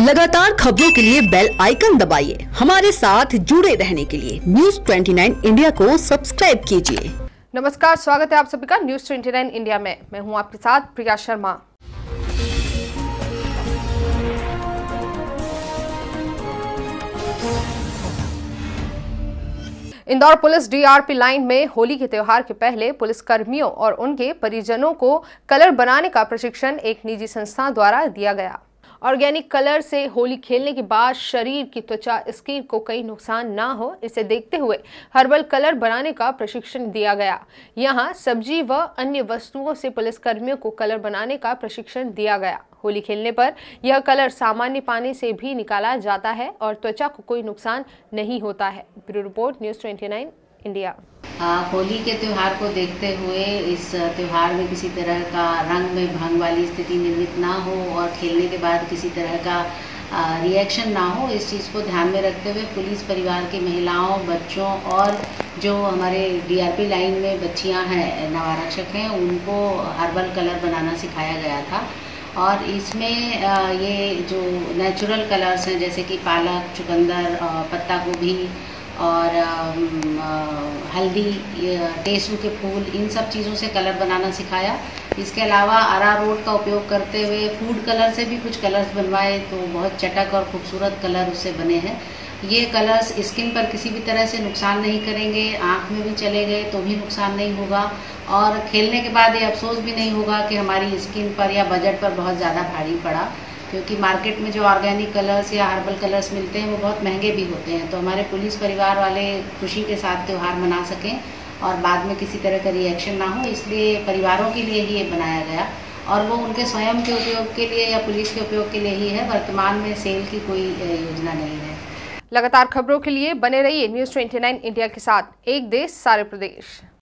लगातार खबरों के लिए बेल आइकन दबाइए। हमारे साथ जुड़े रहने के लिए न्यूज़ 29 इंडिया को सब्सक्राइब कीजिए। नमस्कार, स्वागत है आप सभी का न्यूज़ 29 इंडिया में। मैं हूं आपके साथ Priya Sharma. Indore police DRP line में होली के त्योहार के पहले पुलिस कर्मियों और उनके परिजनों को कलर बनाने का प्रशिक्षण एक निजी संस्था द्वारा दिया गया। ऑर्गेनिक कलर से होली खेलने के बाद शरीर की त्वचा स्किन को कई नुकसान ना हो, इसे देखते हुए हर्बल कलर बनाने का प्रशिक्षण दिया गया। यहां सब्जी व अन्य वस्तुओं से पुलिस कर्मियों को कलर बनाने का प्रशिक्षण दिया गया। होली खेलने पर यह कलर सामान्य पानी से भी निकाला जाता है और त्वचा को कोई नुकसान नहीं होता है। Bureau report, news 29 India. Holi के त्यौहार को देखते हुए इस त्यौहार में किसी तरह का रंग में भंग वाली स्थिति निर्मित ना हो और खेलने के बाद किसी तरह का रिएक्शन ना हो, इस चीज़ को ध्यान में रखते हुए पुलिस परिवार की महिलाओं, बच्चों और जो हमारे डीआरपी लाइन में बच्चियां हैं, नवारक्षक हैं, उनको हर्बल कलर बनाना सिखाया गया था। और इसमें ये जो नेचुरल कलर्स हैं जैसे कि पालक, चुकंदर, पत्ता गोभी और हल्दी, टेसू के फूल, इन सब चीज़ों से कलर बनाना सिखाया। इसके अलावा अरारोट का उपयोग करते हुए फूड कलर से भी कुछ कलर्स बनवाए, तो बहुत चटक और खूबसूरत कलर उससे बने हैं। ये कलर्स स्किन पर किसी भी तरह से नुकसान नहीं करेंगे, आँख में भी चले गए तो भी नुकसान नहीं होगा और खेलने के बाद ये अफसोस भी नहीं होगा कि हमारी स्किन पर या बजट पर बहुत ज़्यादा भारी पड़ा, क्योंकि मार्केट में जो ऑर्गेनिक कलर्स या हर्बल कलर्स मिलते हैं वो बहुत महंगे भी होते हैं। तो हमारे पुलिस परिवार वाले खुशी के साथ त्यौहार मना सकें और बाद में किसी तरह का रिएक्शन ना हो, इसलिए परिवारों के लिए ही ये बनाया गया और वो उनके स्वयं के उपयोग के लिए या पुलिस के उपयोग के लिए ही है। वर्तमान में सेल की कोई योजना नहीं है। लगातार खबरों के लिए बने रहिए न्यूज़ 29 इंडिया के साथ। एक देश, सारे प्रदेश।